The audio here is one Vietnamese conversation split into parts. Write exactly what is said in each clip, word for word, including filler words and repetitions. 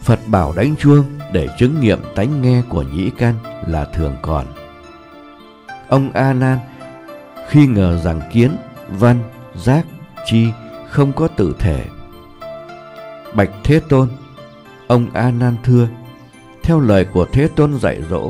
Phật bảo đánh chuông để chứng nghiệm tánh nghe của nhĩ căn là thường còn. Ông A Nan khi ngờ rằng kiến, văn, giác, chi không có tự thể. Bạch Thế Tôn. Ông A Nan thưa: theo lời của Thế Tôn dạy dỗ,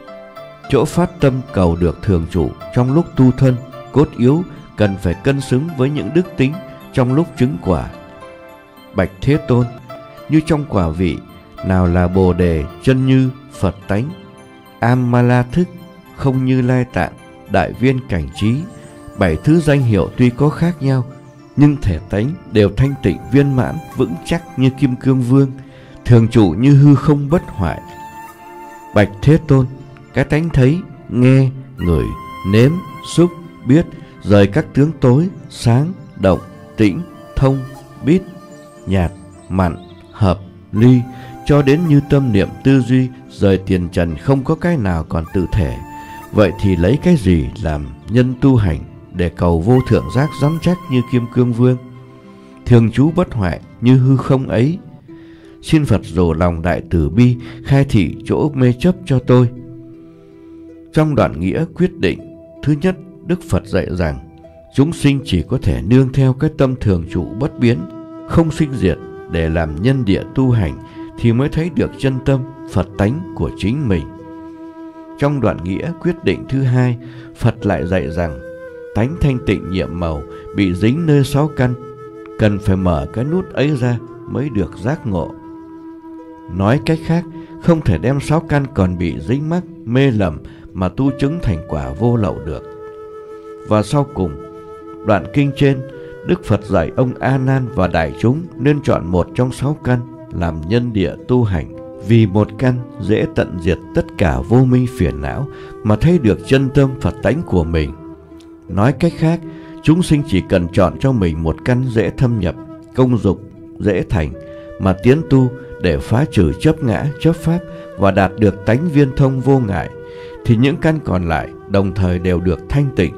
chỗ phát tâm cầu được thường trụ trong lúc tu thân, cốt yếu cần phải cân xứng với những đức tính trong lúc chứng quả. Bạch Thế Tôn, như trong quả vị, nào là Bồ Đề, chân như, Phật tánh, Amala thức, không như Lai Tạng, đại viên cảnh trí, bảy thứ danh hiệu tuy có khác nhau, nhưng thể tánh đều thanh tịnh viên mãn, vững chắc như Kim Cương Vương, thường trụ như hư không bất hoại. Bạch Thế Tôn, cái tánh thấy, nghe, ngửi, nếm, xúc, biết, rời các tướng tối, sáng, động, tĩnh, thông, biết, nhạt, mặn, hợp, ly, cho đến như tâm niệm tư duy, rời tiền trần không có cái nào còn tự thể. Vậy thì lấy cái gì làm nhân tu hành để cầu vô thượng giác rắn chắc như Kim Cương Vương, thường trú bất hoại như hư không ấy? Xin Phật rủ lòng đại từ bi khai thị chỗ mê chấp cho tôi. Trong đoạn nghĩa quyết định thứ nhất, Đức Phật dạy rằng chúng sinh chỉ có thể nương theo cái tâm thường trụ bất biến, không sinh diệt để làm nhân địa tu hành thì mới thấy được chân tâm Phật tánh của chính mình. Trong đoạn nghĩa quyết định thứ hai, Phật lại dạy rằng tánh thanh tịnh nhiệm màu bị dính nơi sáu căn, cần phải mở cái nút ấy ra mới được giác ngộ. Nói cách khác, không thể đem sáu căn còn bị dính mắc, mê lầm mà tu chứng thành quả vô lậu được. Và sau cùng, đoạn kinh trên, Đức Phật dạy ông A Nan và đại chúng nên chọn một trong sáu căn làm nhân địa tu hành, vì một căn dễ tận diệt tất cả vô minh phiền não mà thấy được chân tâm Phật tánh của mình. Nói cách khác, chúng sinh chỉ cần chọn cho mình một căn dễ thâm nhập, công dục, dễ thành mà tiến tu để phá trừ chấp ngã, chấp pháp và đạt được tánh viên thông vô ngại, thì những căn còn lại đồng thời đều được thanh tịnh.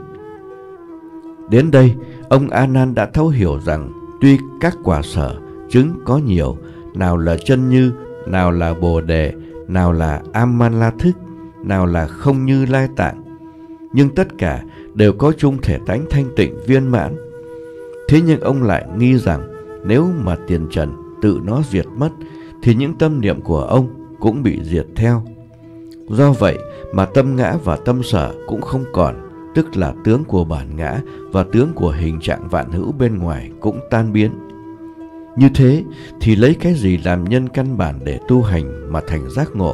Đến đây, ông A Nan đã thấu hiểu rằng tuy các quả sở chứng có nhiều, nào là chân như, nào là Bồ Đề, nào là Amala thức, nào là không như Lai Tạng, nhưng tất cả đều có chung thể tánh thanh tịnh viên mãn. Thế nhưng ông lại nghi rằng nếu mà tiền trần tự nó diệt mất thì những tâm niệm của ông cũng bị diệt theo. Do vậy mà tâm ngã và tâm sở cũng không còn, tức là tướng của bản ngã và tướng của hình trạng vạn hữu bên ngoài cũng tan biến. Như thế thì lấy cái gì làm nhân căn bản để tu hành mà thành giác ngộ?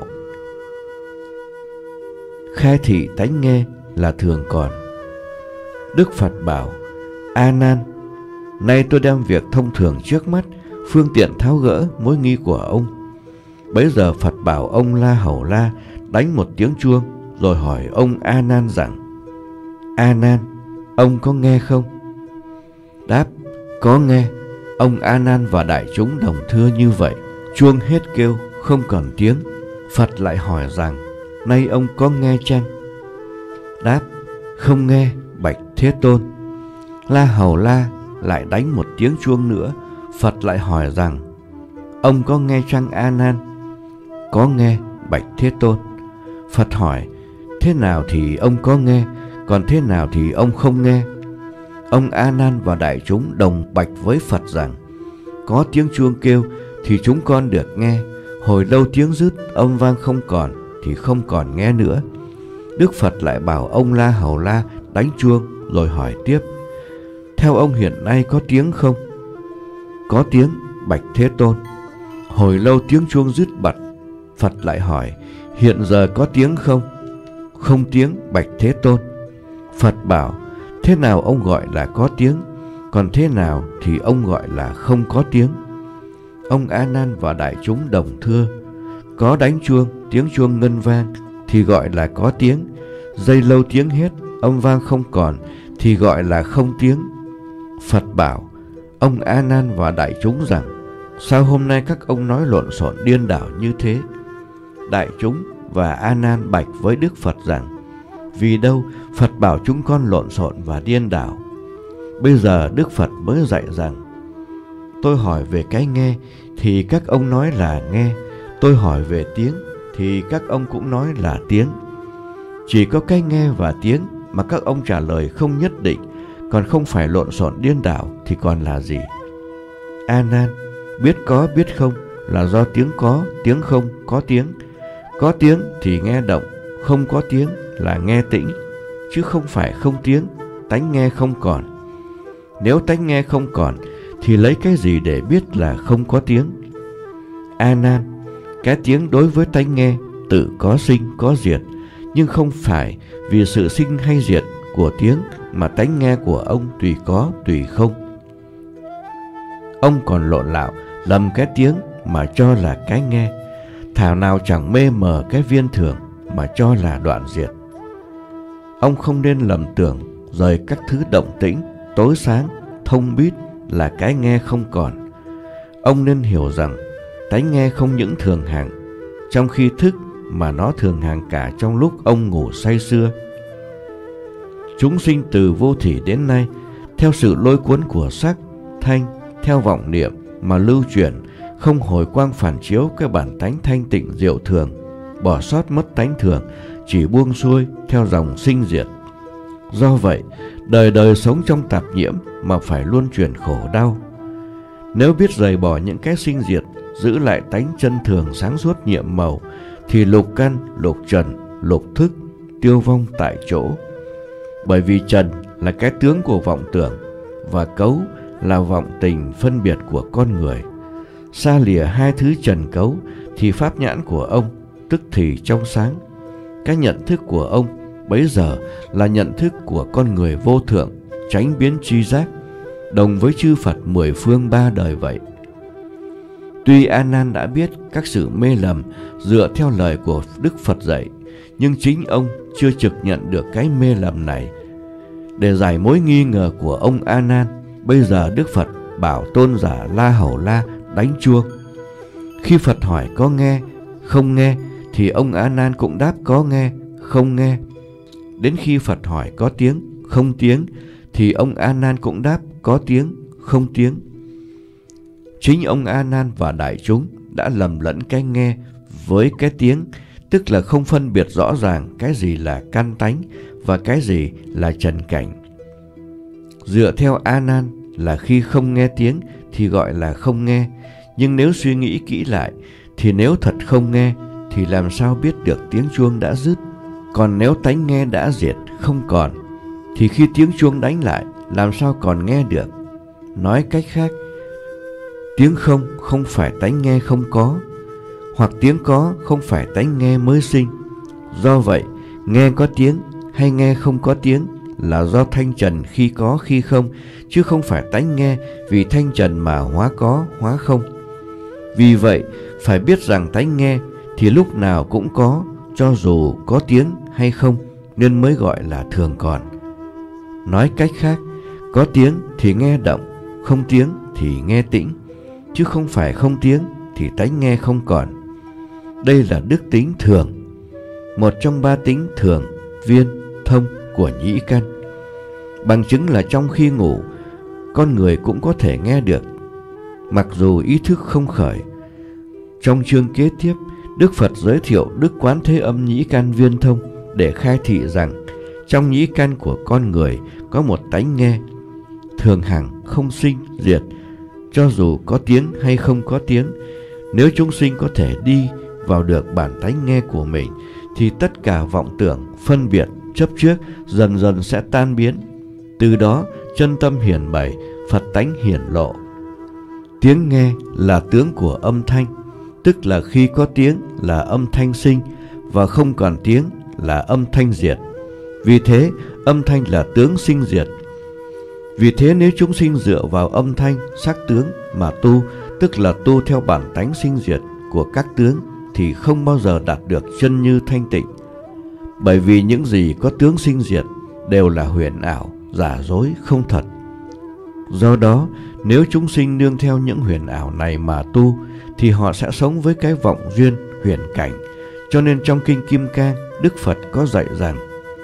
Khai thị tánh nghe là thường còn. Đức Phật bảo: A Nan, nay tôi đem việc thông thường trước mắt, phương tiện tháo gỡ mối nghi của ông. Bấy giờ Phật bảo ông La Hầu La đánh một tiếng chuông, rồi hỏi ông A Nan rằng: A Nan, ông có nghe không? Đáp: có nghe. Ông A Nan và đại chúng đồng thưa như vậy. Chuông hết kêu, không còn tiếng. Phật lại hỏi rằng: nay ông có nghe chăng? Đáp: không nghe, bạch Thế Tôn. La Hầu La lại đánh một tiếng chuông nữa. Phật lại hỏi rằng: ông có nghe chăng A Nan? Có nghe, bạch Thế Tôn. Phật hỏi: thế nào thì ông có nghe, còn thế nào thì ông không nghe? Ông A Nan và đại chúng đồng bạch với Phật rằng: có tiếng chuông kêu thì chúng con được nghe, hồi lâu tiếng dứt âm vang không còn thì không còn nghe nữa. Đức Phật lại bảo ông La Hầu La đánh chuông, rồi hỏi tiếp: theo ông hiện nay có tiếng không? Có tiếng, bạch Thế Tôn. Hồi lâu tiếng chuông dứt bật. Phật lại hỏi: hiện giờ có tiếng không? Không tiếng, bạch Thế Tôn. Phật bảo: thế nào ông gọi là có tiếng, còn thế nào thì ông gọi là không có tiếng? Ông A Nan và đại chúng đồng thưa: có đánh chuông, tiếng chuông ngân vang thì gọi là có tiếng, giây lâu tiếng hết, âm vang không còn thì gọi là không tiếng. Phật bảo ông A Nan và đại chúng rằng: sao hôm nay các ông nói lộn xộn điên đảo như thế? Đại chúng và A Nan bạch với Đức Phật rằng: vì đâu Phật bảo chúng con lộn xộn và điên đảo? Bây giờ Đức Phật mới dạy rằng: tôi hỏi về cái nghe thì các ông nói là nghe, Tôi hỏi về tiếng thì các ông cũng nói là tiếng. Chỉ có cái nghe và tiếng mà các ông trả lời không nhất định, còn không phải lộn xộn điên đảo thì còn là gì? A Nan, biết có biết không là do tiếng có, tiếng không có tiếng. Có tiếng thì nghe động, không có tiếng là nghe tĩnh, chứ không phải không tiếng, tánh nghe không còn. Nếu tánh nghe không còn thì lấy cái gì để biết là không có tiếng? A Nan, cái tiếng đối với tánh nghe tự có sinh có diệt, nhưng không phải vì sự sinh hay diệt của tiếng mà tánh nghe của ông tùy có tùy không. Ông còn lộn lạo lầm cái tiếng mà cho là cái nghe, thảo nào chẳng mê mờ cái viên thường mà cho là đoạn diệt. Ông không nên lầm tưởng rời các thứ động tĩnh, tối sáng, thông bít là cái nghe không còn. Ông nên hiểu rằng tánh nghe không những thường hàng trong khi thức, mà nó thường hàng cả trong lúc ông ngủ say sưa. Chúng sinh từ vô thỉ đến nay, theo sự lôi cuốn của sắc, thanh, theo vọng niệm mà lưu chuyển, không hồi quang phản chiếu cái bản tánh thanh tịnh diệu thường, bỏ sót mất tánh thường, chỉ buông xuôi theo dòng sinh diệt. Do vậy, đời đời sống trong tạp nhiễm mà phải luôn chuyển khổ đau. Nếu biết rời bỏ những cái sinh diệt, giữ lại tánh chân thường sáng suốt nhiệm màu, thì lục căn, lục trần, lục thức tiêu vong tại chỗ. Bởi vì trần là cái tướng của vọng tưởng, và cấu là vọng tình phân biệt của con người. Xa lìa hai thứ trần cấu thì pháp nhãn của ông tức thì trong sáng. Cái nhận thức của ông bấy giờ là nhận thức của con người vô thượng, tránh biến tri giác, đồng với chư Phật mười phương ba đời vậy. Tuy A Nan đã biết các sự mê lầm dựa theo lời của Đức Phật dạy, nhưng chính ông chưa trực nhận được cái mê lầm này. Để giải mối nghi ngờ của ông A Nan, bây giờ Đức Phật bảo tôn giả La Hầu La đánh chuông. Khi Phật hỏi có nghe, không nghe, thì ông A Nan cũng đáp có nghe, không nghe. Đến khi Phật hỏi có tiếng, không tiếng, thì ông A Nan cũng đáp có tiếng, không tiếng. Chính ông A Nan và đại chúng đã lầm lẫn cái nghe với cái tiếng, tức là không phân biệt rõ ràng cái gì là căn tánh và cái gì là trần cảnh. Dựa theo A Nan là khi không nghe tiếng thì gọi là không nghe, nhưng nếu suy nghĩ kỹ lại thì nếu thật không nghe thì làm sao biết được tiếng chuông đã dứt? Còn nếu tánh nghe đã diệt không còn thì khi tiếng chuông đánh lại làm sao còn nghe được? Nói cách khác, tiếng không không phải tánh nghe không có, hoặc tiếng có không phải tánh nghe mới sinh. Do vậy, nghe có tiếng hay nghe không có tiếng là do thanh trần khi có khi không, chứ không phải tánh nghe vì thanh trần mà hóa có hóa không. Vì vậy, phải biết rằng tánh nghe thì lúc nào cũng có, cho dù có tiếng hay không, nên mới gọi là thường còn. Nói cách khác, có tiếng thì nghe động, không tiếng thì nghe tĩnh, chứ không phải không tiếng thì tánh nghe không còn. Đây là đức tính thường, một trong ba tính thường, viên, thông của nhĩ căn. Bằng chứng là trong khi ngủ, con người cũng có thể nghe được, mặc dù ý thức không khởi. Trong chương kế tiếp, Đức Phật giới thiệu Đức Quán Thế Âm nhĩ căn viên thông để khai thị rằng trong nhĩ căn của con người có một tánh nghe, thường hằng không sinh diệt, cho dù có tiếng hay không có tiếng. Nếu chúng sinh có thể đi vào được bản tánh nghe của mình thì tất cả vọng tưởng, phân biệt, chấp trước dần dần sẽ tan biến. Từ đó chân tâm hiển bày, Phật tánh hiển lộ. Tiếng nghe là tướng của âm thanh, tức là khi có tiếng là âm thanh sinh, và không còn tiếng là âm thanh diệt. Vì thế âm thanh là tướng sinh diệt. Vì thế nếu chúng sinh dựa vào âm thanh, sắc tướng mà tu, tức là tu theo bản tánh sinh diệt của các tướng, thì không bao giờ đạt được chân như thanh tịnh. Bởi vì những gì có tướng sinh diệt đều là huyền ảo, giả dối, không thật. Do đó, nếu chúng sinh nương theo những huyền ảo này mà tu, thì họ sẽ sống với cái vọng duyên, huyền cảnh. Cho nên trong Kinh Kim Cang, Đức Phật có dạy rằng: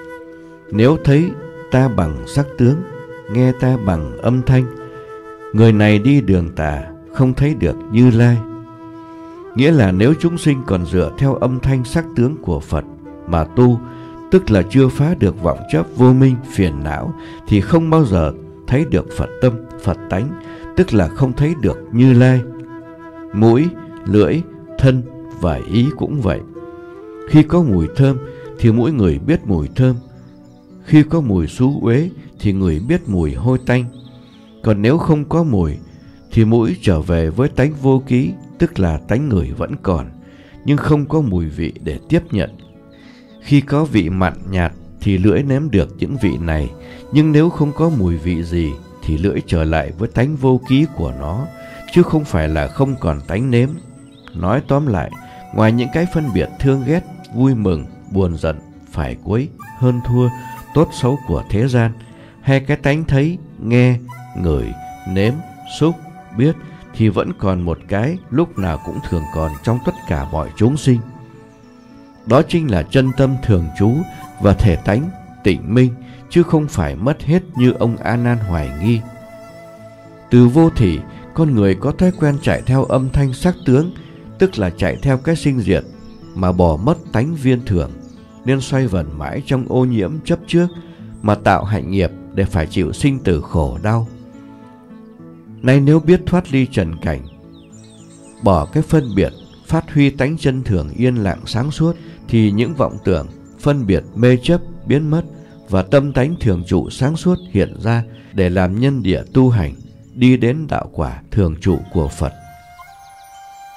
nếu thấy ta bằng sắc tướng, nghe ta bằng âm thanh, người này đi đường tà, không thấy được Như Lai. Nghĩa là nếu chúng sinh còn dựa theo âm thanh sắc tướng của Phật mà tu, tức là chưa phá được vọng chấp vô minh phiền não, thì không bao giờ thấy được Phật tâm, Phật tánh, tức là không thấy được Như Lai. Mũi, lưỡi, thân và ý cũng vậy. Khi có mùi thơm thì mỗi người biết mùi thơm, khi có mùi xú uế thì người biết mùi hôi tanh. Còn nếu không có mùi thì mũi trở về với tánh vô ký, tức là tánh người vẫn còn, nhưng không có mùi vị để tiếp nhận. Khi có vị mặn nhạt thì lưỡi nếm được những vị này, nhưng nếu không có mùi vị gì thì lưỡi trở lại với tánh vô ký của nó, chứ không phải là không còn tánh nếm. Nói tóm lại, ngoài những cái phân biệt thương ghét, vui mừng, buồn giận, phải quấy, hơn thua, tốt xấu của thế gian, hay cái tánh thấy, nghe, ngửi, nếm, xúc, biết, thì vẫn còn một cái lúc nào cũng thường còn trong tất cả mọi chúng sinh. Đó chính là chân tâm thường trú và thể tánh tịnh minh, chứ không phải mất hết như ông A Nan hoài nghi. Từ vô thỉ, con người có thói quen chạy theo âm thanh sắc tướng, tức là chạy theo cái sinh diệt, mà bỏ mất tánh viên thường, nên xoay vần mãi trong ô nhiễm chấp trước, mà tạo hạnh nghiệp để phải chịu sinh tử khổ đau. Nay nếu biết thoát ly trần cảnh, bỏ cái phân biệt, phát huy tánh chân thường yên lặng sáng suốt, thì những vọng tưởng, phân biệt, mê chấp biến mất, và tâm tánh thường trụ sáng suốt hiện ra để làm nhân địa tu hành, đi đến đạo quả thường trụ của Phật.